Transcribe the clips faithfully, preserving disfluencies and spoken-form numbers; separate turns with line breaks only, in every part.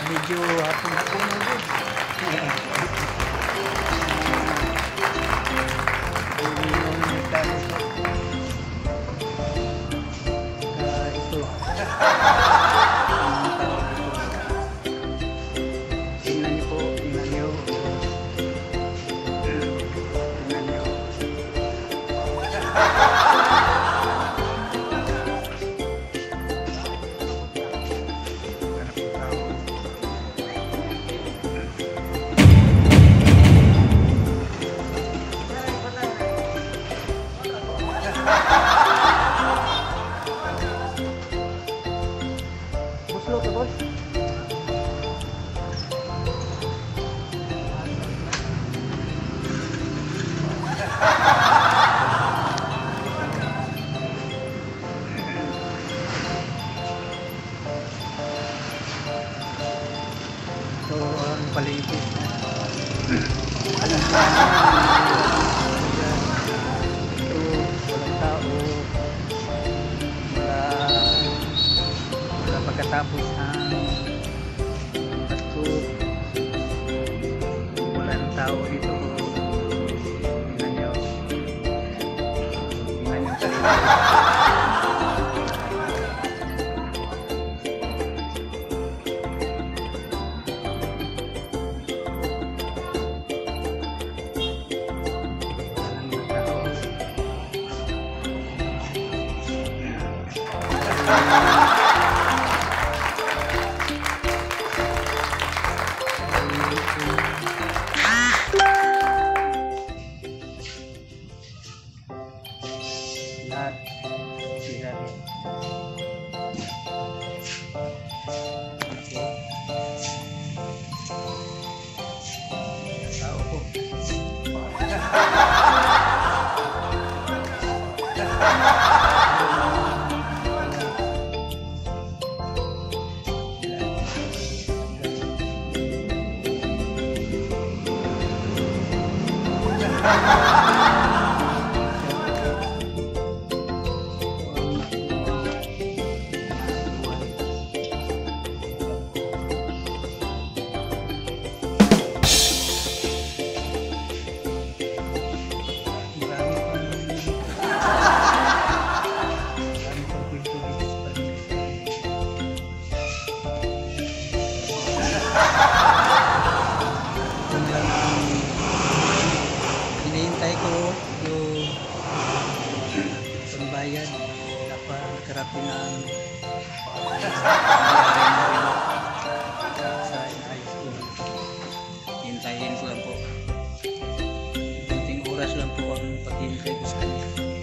medyo hapon-hapon na din. Ito. Tingnan niyo po, tingnan niyo. Tingnan niyo. Buslo ka, boss. Ito ang paligid. Alam ka. Ito, walang tao. Wala, wala pagkatapos ang Pasko. Walang tao dito. Tingnan nyo. Tingnan nyo paligid. Lahat sila rin. Tao po. Hinihintay ko yung pambayad dapat karating ang sa high school. Hintayin ko lang po. Kunting oras lang po ang paghintay ko sa kanya.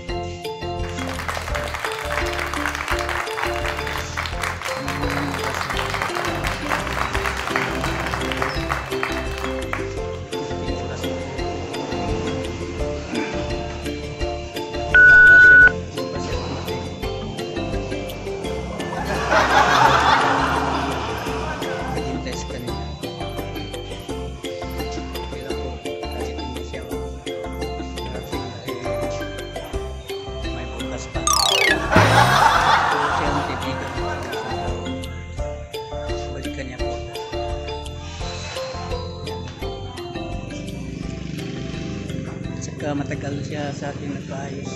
Saka matagal siya sa akin nagpaayos.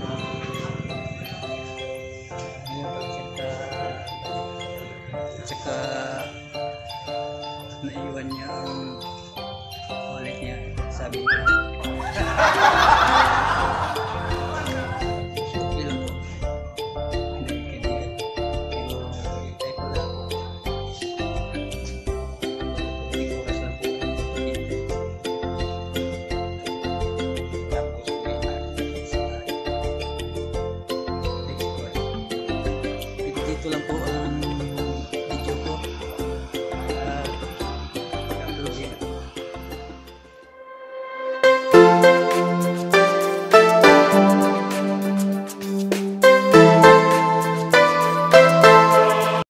Saka, saka naiwan niya ang wallet niya. Sabi niya